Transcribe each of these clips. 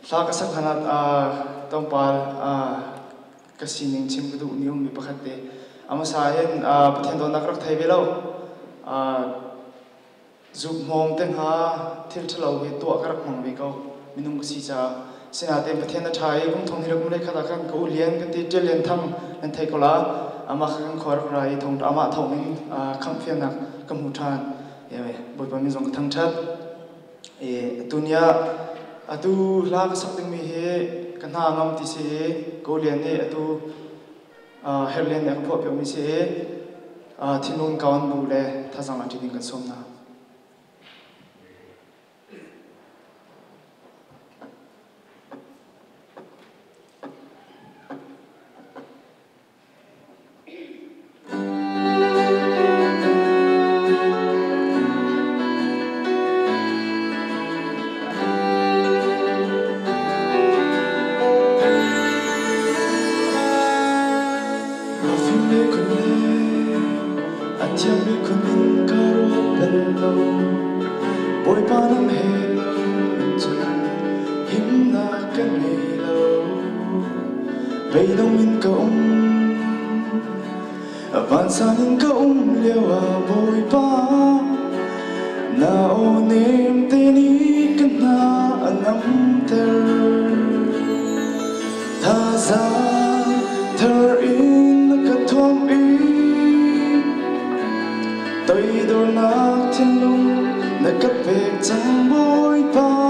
Sa kasakhanat tongpal kasining chim kudu nium mi pakhate amasayen pathen don nakrak thai belo zup mom teng ha thil thalo hi to karak mang be ko minung si cha sina te pathen na thai kum thong hirak mule khada kan ko lian kan ti tel len tham an thai ko la ama khang khor rai thong ama thong khang phian nak kam hu than ye boi pa mi jong thang that dunia atu la ka sakting mi he kana ngam ti se ko lian ne atu herlen ek pho pyo mi se thinun kaun bu le thasang ati ding kan somna Van san in công liêu bồi ba nào niềm tin ý cần na nắm ter tha ra thở in cả thom ý tôi đôi nát thiên lung na cấp về chẳng bồi ba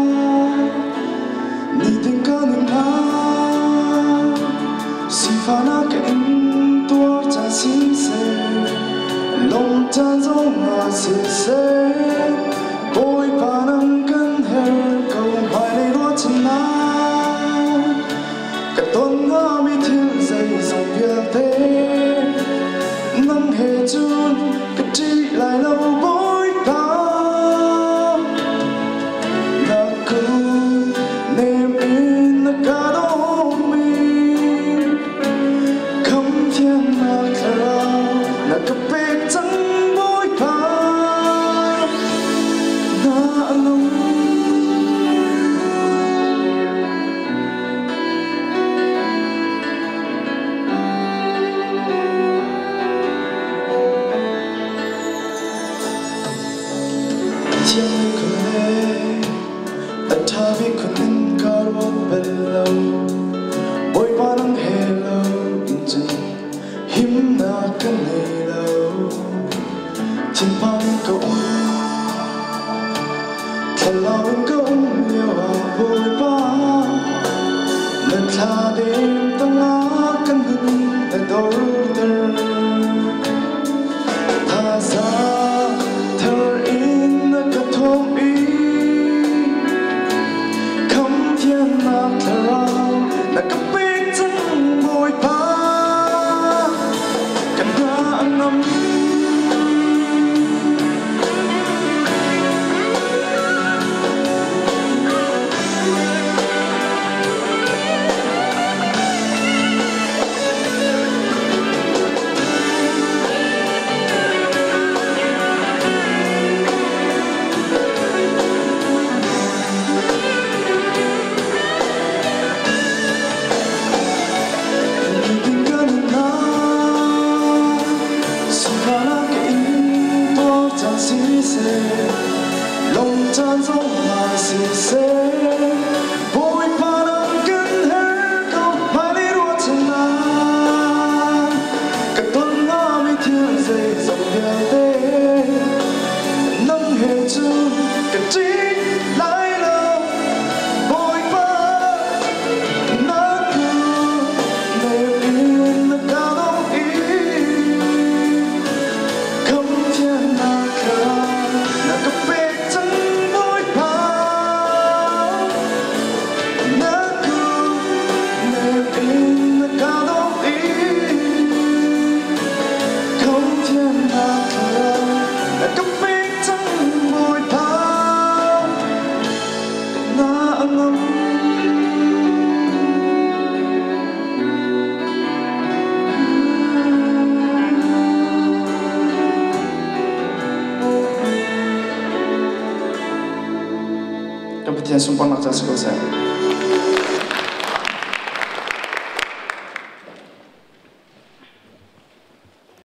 ni tình ca niềm na si pha na cái xin sẽ lòng tan gió mà xin sẽ bôi ba năm cân heo cầu bài này đua chân nào cả tuần ngõ mi thiếu dây dòng việc thế nắng hè chun cả chi lại lâu bôi ba là cứ niềm in là cả đó mình không thiên mà na kapit sang boy pa na along chiang mi kule atha mi kunin karo bello boy pa nang hello inchen him na kanai trên băng cậu thật lòng cậu nhiều vội vã lần xa đêm tăng á căn hưng tại đôi tờ tha ra thở in cả thôn ý không thiên mạc thở là cấp biết chẳng vội vã cần ra năm lòng tràn gió mà xin sẽ bôi ba năm cân hết câu mai đi đua chân nan cả tuần ngõ mi thiếu dây dòng đèo tê nắng hè chưa cả trí lại lâu bôi ba nắng cứ niềm yên là cao đâu ý không thiên nào cả là cấp biết chẳng bôi ba nắng cứ niềm yên là cao đâu ý không thiên nào cả là cấp biết chẳng bôi ba na ngâm Yang sumpah nak jasgo saya.